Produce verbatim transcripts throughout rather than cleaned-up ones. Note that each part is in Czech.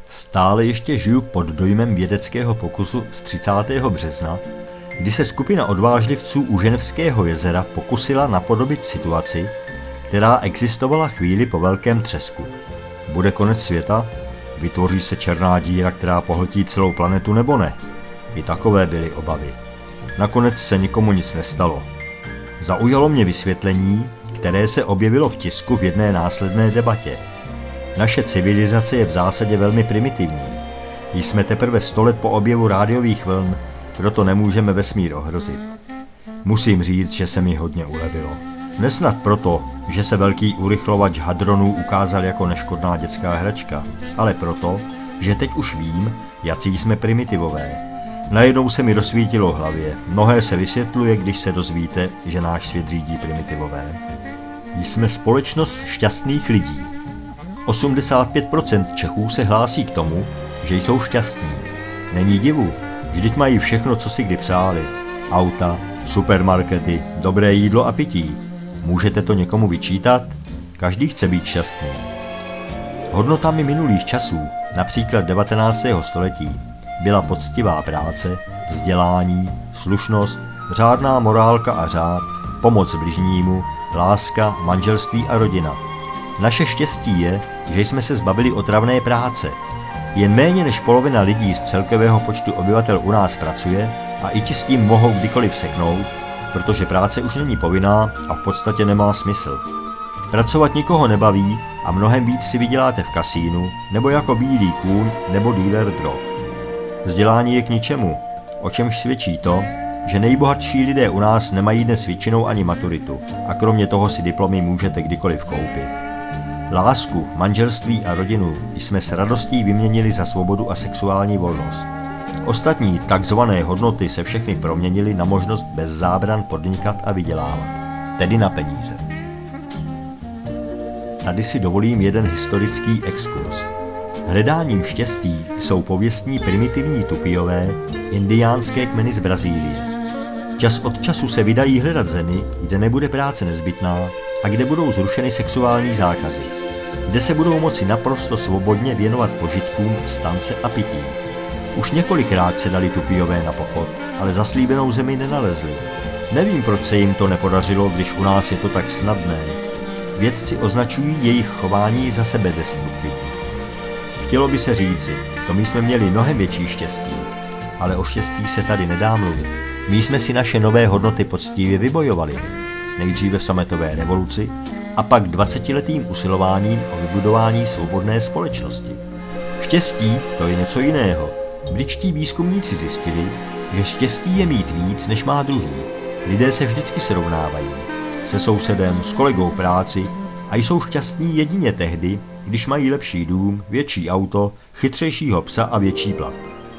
Stále ještě žiju pod dojmem vědeckého pokusu z třicátého března, kdy se skupina odvážlivců u Ženevského jezera pokusila napodobit situaci, která existovala chvíli po velkém třesku. Bude konec světa? Vytvoří se černá díra, která pohltí celou planetu, nebo ne? I takové byly obavy. Nakonec se nikomu nic nestalo. Zaujalo mě vysvětlení, které se objevilo v tisku v jedné následné debatě. Naše civilizace je v zásadě velmi primitivní. Jsme teprve sto let po objevu rádiových vln, proto nemůžeme vesmír ohrozit. Musím říct, že se mi hodně ulevilo. Nesnad proto, že se velký urychlovač hadronů ukázal jako neškodná dětská hračka, ale proto, že teď už vím, jací jsme primitivové. Najednou se mi rozsvítilo v hlavě. Mnohé se vysvětluje, když se dozvíte, že náš svět řídí primitivové. Jsme společnost šťastných lidí. osmdesát pět procent Čechů se hlásí k tomu, že jsou šťastní. Není divu, vždyť mají všechno, co si kdy přáli. Auta, supermarkety, dobré jídlo a pití. Můžete to někomu vyčítat? Každý chce být šťastný. Hodnotami minulých časů, například devatenáctého století, byla poctivá práce, vzdělání, slušnost, řádná morálka a řád, pomoc bližnímu, láska, manželství a rodina. Naše štěstí je, že jsme se zbavili otravné práce. Jen méně než polovina lidí z celkového počtu obyvatel u nás pracuje a i ti s tím mohou kdykoliv seknout, protože práce už není povinná a v podstatě nemá smysl. Pracovat nikoho nebaví a mnohem víc si vyděláte v kasínu, nebo jako bílý kůň, nebo dealer drog. Vzdělání je k ničemu, o čemž svědčí to, že nejbohatší lidé u nás nemají dnes většinou ani maturitu a kromě toho si diplomy můžete kdykoliv koupit. Lásku, manželství a rodinu jsme s radostí vyměnili za svobodu a sexuální volnost. Ostatní takzvané hodnoty se všechny proměnily na možnost bez zábran podnikat a vydělávat, tedy na peníze. Tady si dovolím jeden historický exkurs. Hledáním štěstí jsou pověstní primitivní Tupijové, indiánské kmeny z Brazílie. Čas od času se vydají hledat zemi, kde nebude práce nezbytná a kde budou zrušeny sexuální zákazy, kde se budou moci naprosto svobodně věnovat požitkům z tance a pití. Už několikrát se dali Tupijové na pochod, ale zaslíbenou zemi nenalezli. Nevím, proč se jim to nepodařilo, když u nás je to tak snadné. Vědci označují jejich chování za sebedestruktivní. Chtělo by se říci, to my jsme měli mnohem větší štěstí, ale o štěstí se tady nedá mluvit. My jsme si naše nové hodnoty poctivě vybojovali, nejdříve v sametové revoluci a pak dvacetiletým usilováním o vybudování svobodné společnosti. Štěstí to je něco jiného. Britští výzkumníci zjistili, že štěstí je mít víc, než má druhý. Lidé se vždycky srovnávají se sousedem, s kolegou v práci a jsou šťastní jedině tehdy, když mají lepší dům, větší auto, chytřejšího psa a větší plat.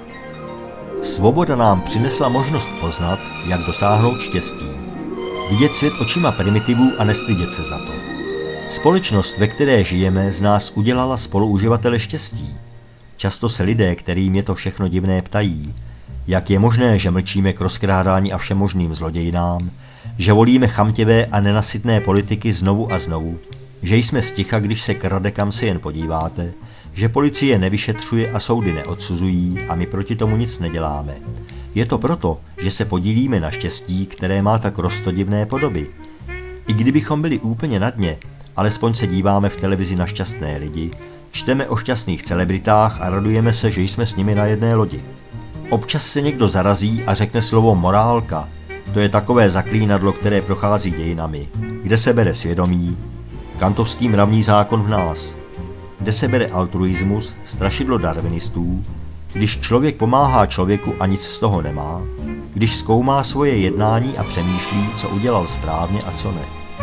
Svoboda nám přinesla možnost poznat, jak dosáhnout štěstí. Vidět svět očima primitivů a nestydět se za to. Společnost, ve které žijeme, z nás udělala spoluuživatele štěstí. Často se lidé, kterým je to všechno divné, ptají, jak je možné, že mlčíme k rozkrádání a všemožným zlodějinám, že volíme chamtivé a nenasytné politiky znovu a znovu, že jsme sticha, když se krade, kam se jen podíváte, že policie nevyšetřuje a soudy neodsuzují a my proti tomu nic neděláme. Je to proto, že se podílíme na štěstí, které má tak roztodivné podoby. I kdybychom byli úplně na dně, alespoň se díváme v televizi na šťastné lidi, čteme o šťastných celebritách a radujeme se, že jsme s nimi na jedné lodi. Občas se někdo zarazí a řekne slovo morálka. To je takové zaklínadlo, které prochází dějinami. Kde se bere svědomí? Kantovský mravní zákon v nás. Kde se bere altruismus, strašidlo darwinistů? Když člověk pomáhá člověku a nic z toho nemá? Když zkoumá svoje jednání a přemýšlí, co udělal správně a co ne?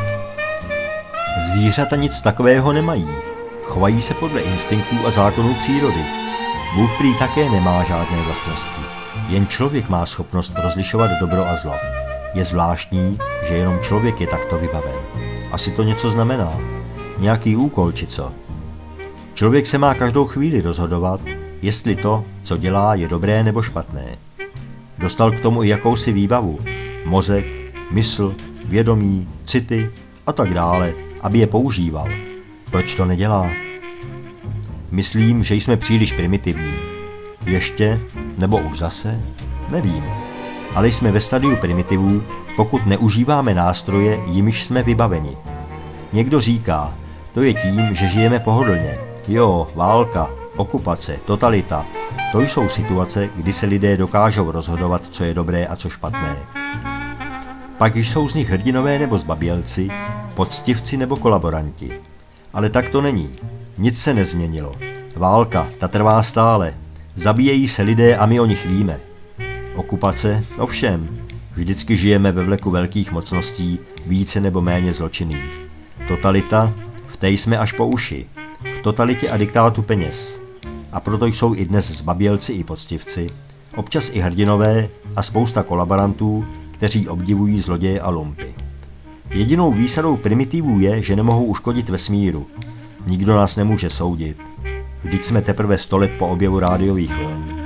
Zvířata nic takového nemají. Chovají se podle instinktů a zákonů přírody. Bůh prý také nemá žádné vlastnosti. Jen člověk má schopnost rozlišovat dobro a zlo. Je zvláštní, že jenom člověk je takto vybaven. Asi to něco znamená. Nějaký úkol či co? Člověk se má každou chvíli rozhodovat, jestli to, co dělá, je dobré nebo špatné. Dostal k tomu i jakousi výbavu, mozek, mysl, vědomí, city a tak dále, aby je používal. Proč to nedělá? Myslím, že jsme příliš primitivní. Ještě, nebo už zase, nevím. Ale jsme ve stadiu primitivů, pokud neužíváme nástroje, jimiž jsme vybaveni. Někdo říká, to je tím, že žijeme pohodlně. Jo, válka, okupace, totalita. To jsou situace, kdy se lidé dokážou rozhodovat, co je dobré a co špatné. Pak jsou z nich hrdinové nebo zbabělci, poctivci nebo kolaboranti. Ale tak to není. Nic se nezměnilo. Válka, ta trvá stále. Zabíjejí se lidé a my o nich víme. Okupace, ovšem. Vždycky žijeme ve vleku velkých mocností, více nebo méně zločinných. Totalita, v té jsme až po uši. V totalitě a diktátu peněz. A proto jsou i dnes zbabělci i poctivci, občas i hrdinové a spousta kolaborantů, kteří obdivují zloděje a lumpy. Jedinou výsadou primitivů je, že nemohou uškodit vesmíru. Nikdo nás nemůže soudit. Vždyť jsme teprve sto let po objevu rádiových vln.